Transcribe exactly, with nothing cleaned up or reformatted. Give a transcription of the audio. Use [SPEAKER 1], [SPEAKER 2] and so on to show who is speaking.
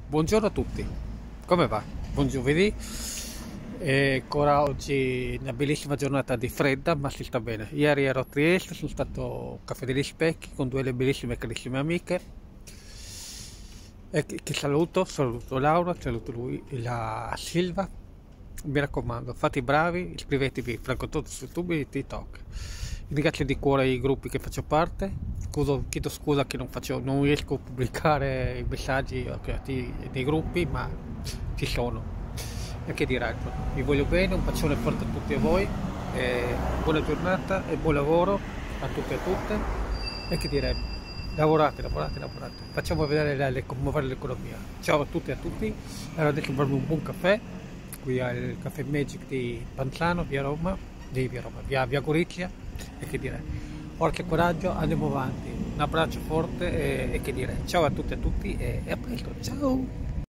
[SPEAKER 1] Buongiorno a tutti, come va? Buon giovedì e ancora oggi una bellissima giornata di fredda, ma si sta bene. Ieri ero a Trieste, sono stato a Caffè degli Specchi con due bellissime e carissime amiche e che, che saluto, saluto Laura, saluto lui, la Silva. Mi raccomando, fate i bravi, iscrivetevi Franco Toto su YouTube e TikTok. Ringrazio di cuore i gruppi che faccio parte. Scuso, chiedo scusa che non, faccio, non riesco a pubblicare i messaggi creati nei gruppi, ma ci sono. E che dire altro? Vi voglio bene, un bacione forte a tutti voi, e buona giornata e buon lavoro a tutti e a tutte. E che dire, lavorate, lavorate, lavorate. Facciamo vedere le, le, muovere l'economia. Ciao a tutti e a tutti. Allora adesso farmi un buon caffè qui al Caffè Magic di Panzano, via Roma, di via Roma, via, via Gorizia. E che dire, forza e coraggio, andiamo avanti. Un abbraccio forte e, e che dire, ciao a tutti e a tutti e, e a presto, ciao!